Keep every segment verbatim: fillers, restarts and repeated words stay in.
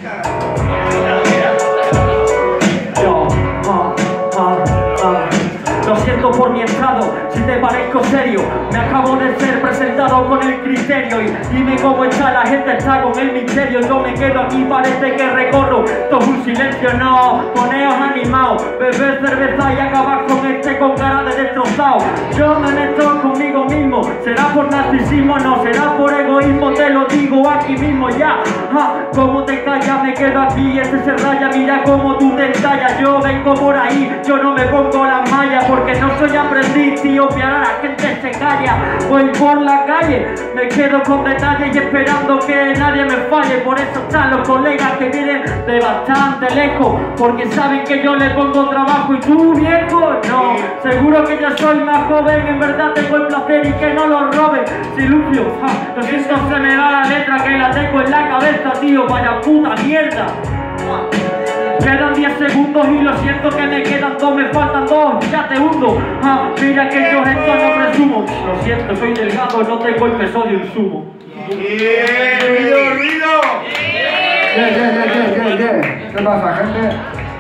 Yo, ah, ah, ah. Lo siento por mi estado, si te parezco serio. Me acabo de ser presentado con el criterio. Y dime cómo está, la gente está con el misterio. Yo me quedo aquí, parece que recorro. Esto es un silencio, no, poneos animados. Beber cerveza y acabar con este con cara de destrozado. Yo me meto conmigo mismo. ¿Será por narcisismo? No, será por egoísmo. Te lo digo aquí mismo ya. Ja, ¿cómo te callas? Me quedo aquí, este se raya. Mira cómo tú te entallas. Yo vengo por ahí, yo no me pongo las mallas. Porque no soy aprendiz, tío, y ahora la gente se calla. Voy por la calle, me quedo con detalles y esperando que nadie me falle. Por eso están los colegas que vienen de bastante lejos, porque saben que yo le pongo trabajo. ¿Y tú, viejo? No, seguro que yo soy más joven. En verdad tengo el placer y que no lo roben. Silucio, ja, lo siento, se me va la letra que la tengo en la cabeza, tío. Vaya puta mierda. Quedan diez segundos y lo siento que me quedan dos, me faltan dos, ya te hundo. Ah, mira que yo esto no presumo. Lo siento, soy delgado, no tengo el peso de un sumo. ¡Bien! ¡Ruido, ruido! ¡Bien, bien, bien, bien, bien, bien! ¿Qué pasa, gente?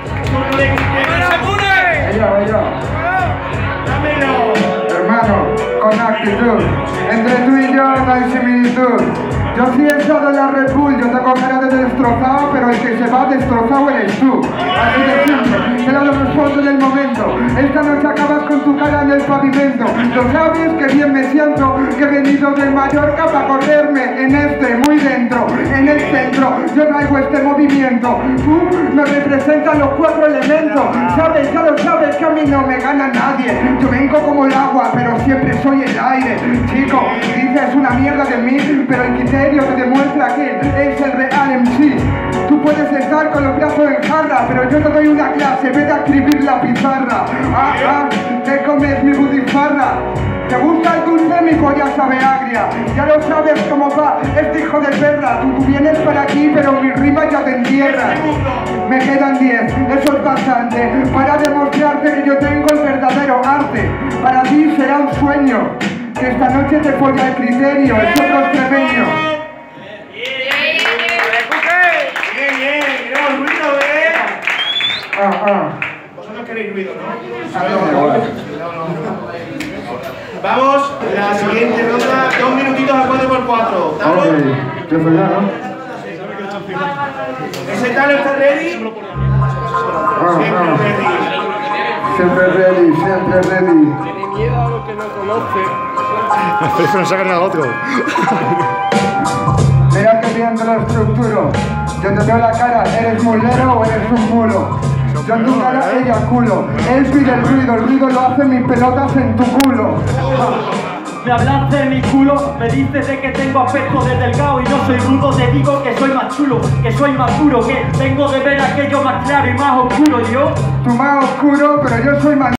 ¡Ella, ella! ¡Dámelo! Hermano, con actitud. Entre tú y yo no hay similitud. Yo sí he estado en la Red Bull, yo tengo cara de destrozado, pero el que se va destrozado eres tú. Así de simple, te lo respondo en el momento. Esta noche acabas con tu cara en el pavimento. Lo sabes que bien me siento, que he venido de Mallorca para correrme en este, muy dentro, en el centro. Yo traigo este movimiento. Tú me representas los cuatro elementos. Sabes, ya lo sabes que a mí no me gana nadie. Yo vengo como el agua, pero siempre soy el aire. Chico, dices una mierda de mí, pero el criterio te demuestra que es el real M C. Tú puedes estar con los brazos en jarra, pero yo te doy una clase, vete a escribir la pizarra. Ah, ah, te comes mi butifarra. ¿Te gusta el dulce? Mi polla sabe agria. Ya lo sabes cómo va este hijo de perra. Tú, tú vienes para aquí, pero mi rima ya te entierras. Me quedan diez, eso es bastante, para demostrarte que yo tengo el verdadero arte. Para ti será un sueño que esta noche te folla el criterio, es otro extremeño. Bien, bien, queremos ruido, ¿eh? Ah, ah. Vosotros queréis ruido, ¿no? A ver, igual. No, no. Vamos, la siguiente ronda, dos minutitos a cuatro por cuatro. ¿Estamos? Ok, yo soy ya, ¿no? ¿Ese tal está ready? Ah, Siempre ah. ready. Siempre ready, siempre ready. Tiene miedo a lo que no conoce. Pero eso no sacan al otro. Mira que bien te lo estructuro. Yo te veo la cara, ¿eres mulero o eres un mulo? Yo en tu cara eyaculo. Él pide el ruido, el ruido lo hacen mis pelotas en tu culo. Me hablas de mi culo, me dices de que tengo aspecto de delgado y no soy rudo. Te digo que soy más chulo, que soy más puro, que tengo de ver aquello más claro y más oscuro. Yo Tú más oscuro, pero yo soy más